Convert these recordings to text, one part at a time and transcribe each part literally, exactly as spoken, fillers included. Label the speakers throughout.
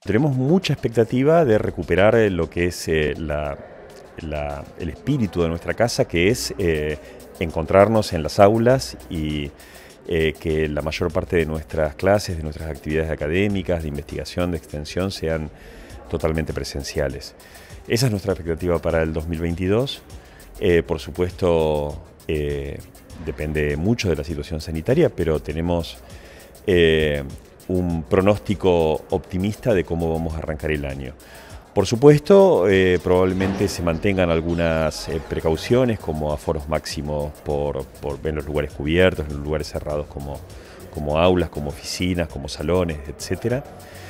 Speaker 1: tenemos mucha expectativa de recuperar lo que es eh, la, la, el espíritu de nuestra casa, que es eh, encontrarnos en las aulas y eh, que la mayor parte de nuestras clases, de nuestras actividades académicas, de investigación, de extensión, sean totalmente presenciales. Esa es nuestra expectativa para el dos mil veintidós. Eh, por supuesto, eh, depende mucho de la situación sanitaria, pero tenemos eh, un pronóstico optimista de cómo vamos a arrancar el año. Por supuesto, eh, probablemente se mantengan algunas eh, precauciones como aforos máximos por, por, en los lugares cubiertos, en los lugares cerrados como, como aulas, como oficinas, como salones, etcétera.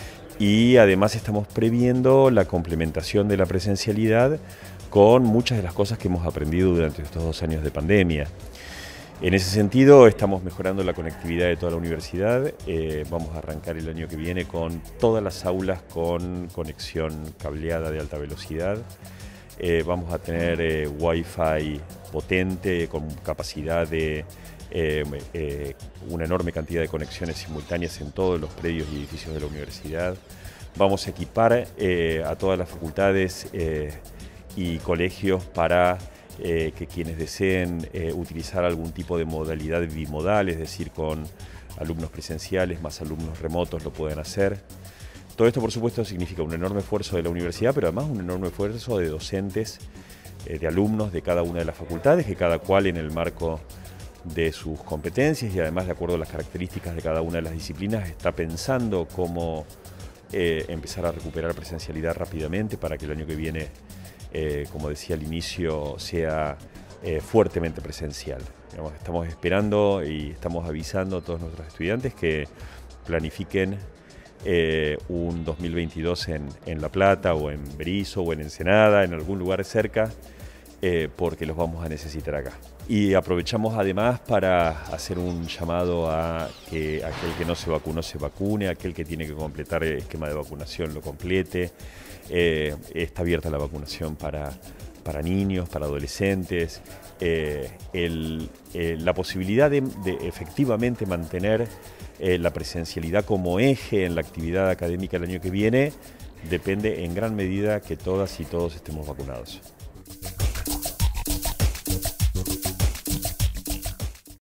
Speaker 1: Y además estamos previendo la complementación de la presencialidad con muchas de las cosas que hemos aprendido durante estos dos años de pandemia. En ese sentido, estamos mejorando la conectividad de toda la universidad. Eh, vamos a arrancar el año que viene con todas las aulas con conexión cableada de alta velocidad. Eh, vamos a tener eh, Wi-Fi potente con capacidad de eh, eh, una enorme cantidad de conexiones simultáneas en todos los predios y edificios de la universidad. Vamos a equipar eh, a todas las facultades eh, y colegios para Eh, que quienes deseen eh, utilizar algún tipo de modalidad bimodal, es decir, con alumnos presenciales más alumnos remotos, lo pueden hacer. Todo esto, por supuesto, significa un enorme esfuerzo de la universidad, pero además un enorme esfuerzo de docentes, eh, de alumnos de cada una de las facultades, que cada cual en el marco de sus competencias y además de acuerdo a las características de cada una de las disciplinas está pensando cómo eh, empezar a recuperar presencialidad rápidamente para que el año que viene Eh, como decía al inicio, sea eh, fuertemente presencial. Digamos, estamos esperando y estamos avisando a todos nuestros estudiantes que planifiquen eh, un dos mil veintidós en, en La Plata o en Berisso o en Ensenada, en algún lugar cerca, eh, porque los vamos a necesitar acá. Y aprovechamos además para hacer un llamado a que aquel que no se vacunó se vacune, aquel que tiene que completar el esquema de vacunación lo complete. Eh, está abierta la vacunación para, para niños, para adolescentes. Eh, el, eh, la posibilidad de, de efectivamente mantener eh, la presencialidad como eje en la actividad académica el año que viene depende en gran medida que todas y todos estemos vacunados.